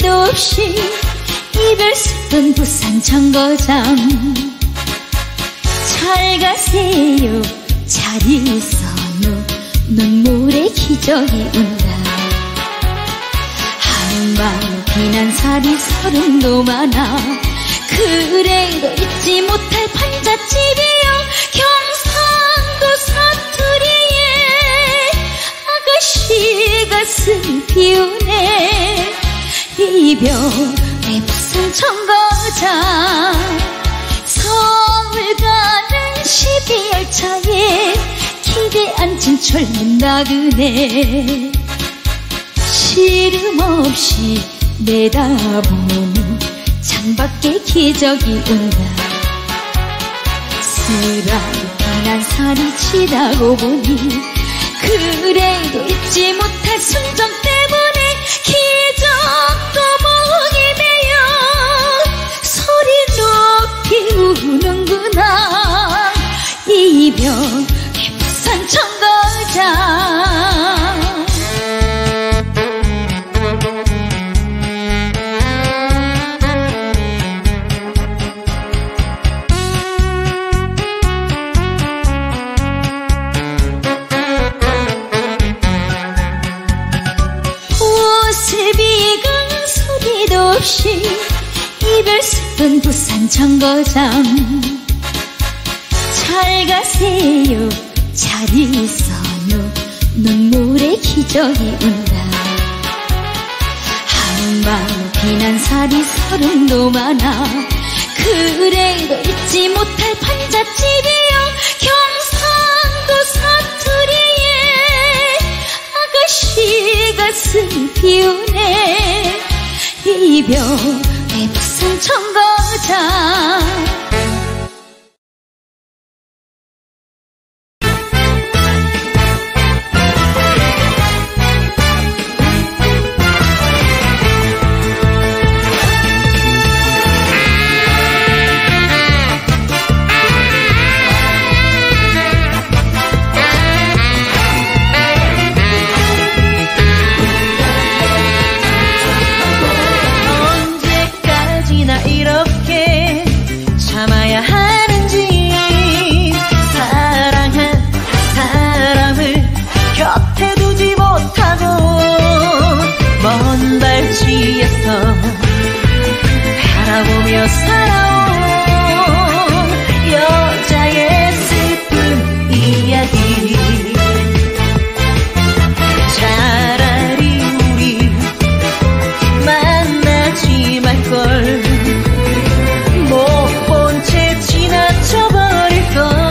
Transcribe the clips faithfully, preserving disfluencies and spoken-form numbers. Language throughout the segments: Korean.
소리도 없이 이별 슬픈 부산 정거장. 잘 가세요 잘 있어요 눈물의 기적이 온다. 한방 비난살이 서른도 많아 그래도 잊지 못할 판잣집이여 경상도 사투리에 아가씨 가슴 비우네. 이별의 부산 정거장 서울 가는 십이열차에 기대 앉은 젊은 나그네. 시름 없이 내다보는 창밖에 기적이 온다. 쓰라린 살이 지나고 보니 그래도 잊지 못할 순정 때문에 기적도 목이 메어 소리 높이 우는구나. 이별의 부산 정거장. 없이 이별 슬픈 부산 정거장. 잘 가세요 잘 있어요 눈물의 기적이 온다. 한방 비난살이 서른도 많아 그래도 잊지 못할 판잣집이여 경상도 사투리에 아가씨 가슴 비우네. 이별의 부산 정거장. 바라보며 살아온 여자의 슬픈 이야기. 차라리 우리 만나지 말걸. 못 본 채 지나쳐버릴걸.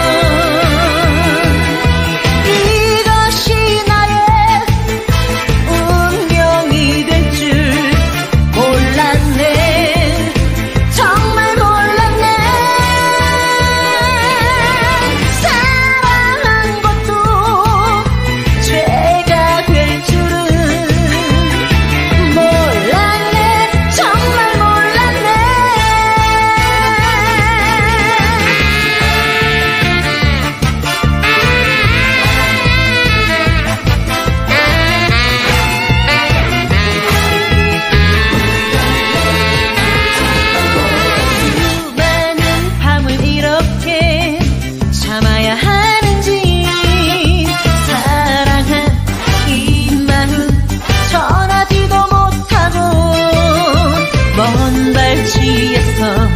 먼 발치에서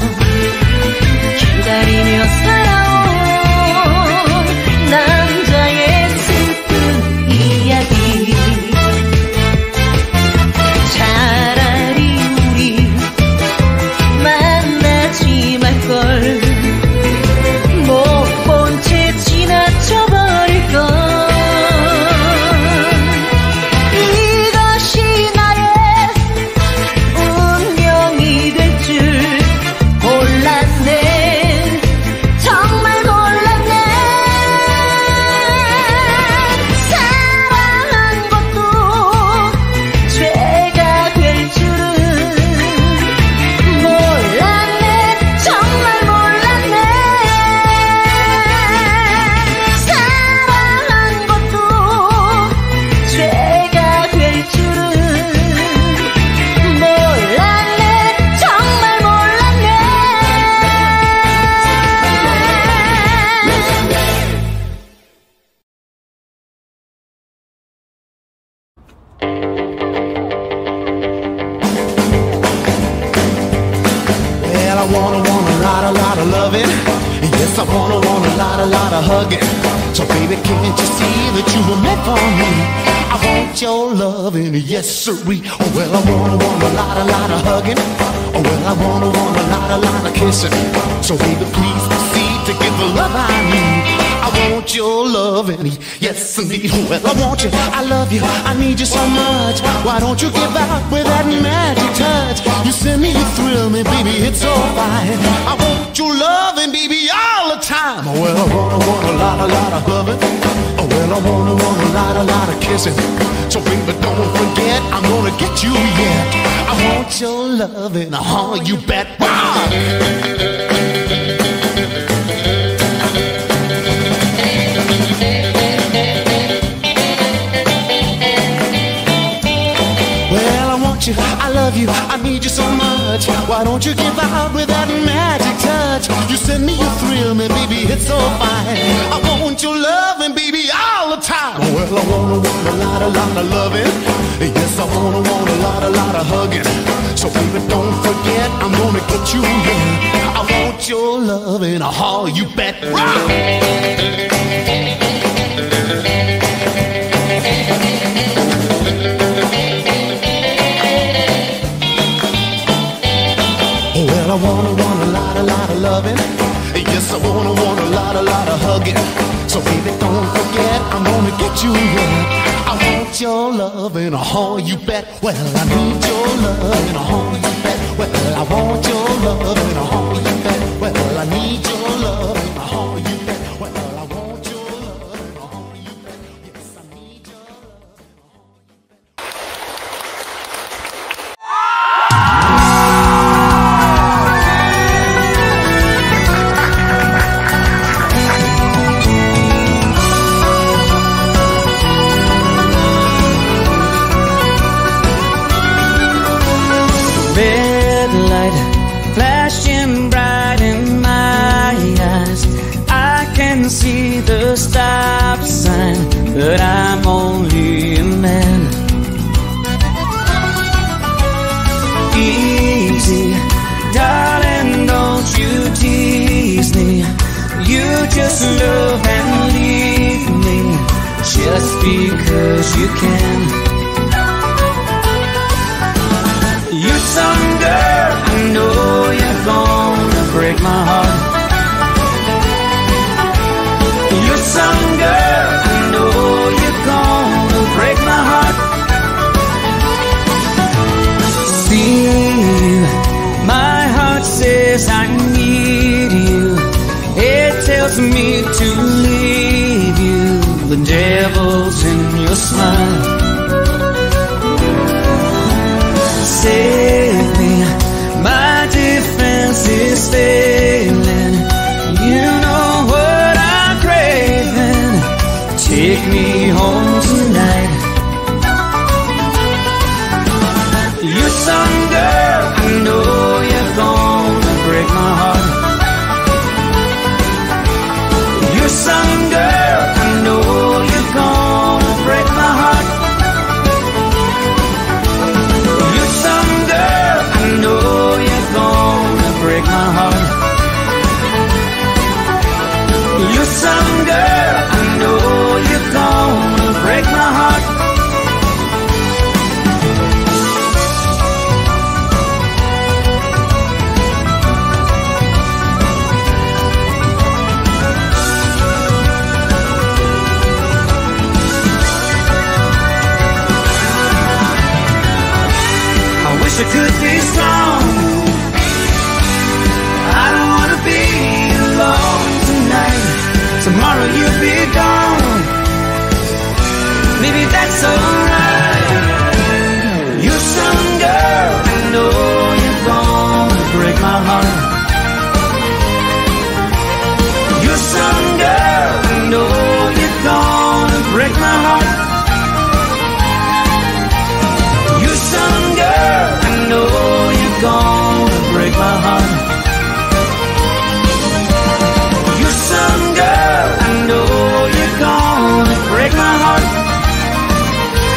기다리며 살아온 남자의 슬픈 이야기. 차라리 우리 만나지 말걸. 못 본 채 지나쳐버릴걸. 이것이 나의 운명이 될 줄 I wanna, want a lot, a lot of loving. Yes, I wanna, want a lot, a lot of hugging. So baby, can't you see that you were meant for me? I want your loving, yes sirree. Oh well, I wanna, want a lot, a lot of hugging. Oh well, I wanna, want a lot, a lot of kissing. So baby, please proceed to give the love I need. I want your loving, yes indeed. Oh well, I want you, I love you, I need you so much. Why don't you give out with that magic touch? You send me, you thrill me, baby, it's so fine. I want your loving, baby, all the time. Oh well, I wanna, want a lot, a lot of loving. Oh well, I wanna, want a lot, a lot of kissing. So baby, don't forget, I'm gonna get you, yeah. I want your loving, oh, you bet. Wow. I love you, I need you so much. Why don't you give out with that magic touch? You send me, you thrill me, baby, it's so fine. I want your loving, baby, all the time. Well, I wanna, want a lot, a lot of loving. Yes, I wanna, want a lot, a lot of hugging. So baby, don't forget, I'm gonna get you in. I want your loving, oh, you bet. Rock! I wanna, want a lot, a lot of loving. Yes, I wanna, want a lot, a lot of hugging. So baby, don't forget, I'm gonna get you here. I want your loving, oh, you bet. Well, I need your loving, oh, you bet. Well, I want your loving, oh, you bet. Well, I need your loving, oh, you bet. Well, I want your loving, oh, you bet. Yes, I need your loving, oh, you bet. Red light flashing bright in my eyes. I can see the stop sign, but I'm only a man. Easy, darling, don't you tease me. You just love and leave me just because you can. You're some girl, I know you're gonna break my heart. You're some girl, I know you're gonna break my heart. See, my heart says I need you. It tells me to leave you. The devil's in your smile. Save me, my defense is failing. You know what I'm craving. Take me home tonight. You're some girl, I know you're gonna break my heart. You're some girl, I know you're gonna break my heart. Break my heart. You're some girl, I know you're gonna break my heart. I wish I could be strong. Tomorrow you'll be gone. Maybe that's alright. You're some girl, I know you're gonna break my heart. You're some girl, I know you're gonna break my heart. You're some girl, I know you're gonna break my heart. Some girl, I know you're gonna break my heart.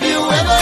you ever